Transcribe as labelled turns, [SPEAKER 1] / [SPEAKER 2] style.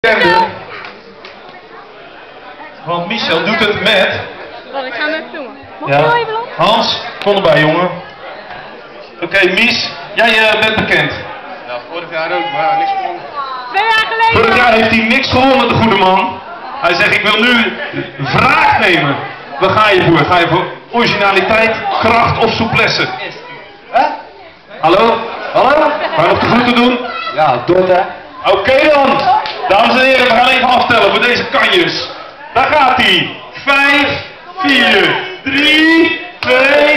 [SPEAKER 1] Want Michel doet het met...
[SPEAKER 2] Wacht, ik ga hem even filmen. Mag
[SPEAKER 1] Ja.
[SPEAKER 2] ik wel even lang?
[SPEAKER 1] Hans, kom erbij jongen. Oké, Mies, jij bent bekend.
[SPEAKER 3] Ja, vorig jaar ook, maar niks gewonnen.
[SPEAKER 2] 2 jaar geleden.
[SPEAKER 1] Vorig jaar heeft hij niks gewonnen, de goede man. Hij zegt, ik wil nu wraak nemen. Waar ga je voor? Ga je voor originaliteit, kracht of souplesse? Hallo? Hallo? Ga je nog de groeten doen?
[SPEAKER 3] Ja, dood hè.
[SPEAKER 1] Oké dan. Dames en heren, we gaan even aftellen voor deze kanjes. Daar gaat hij. 5, 4, 3, 2...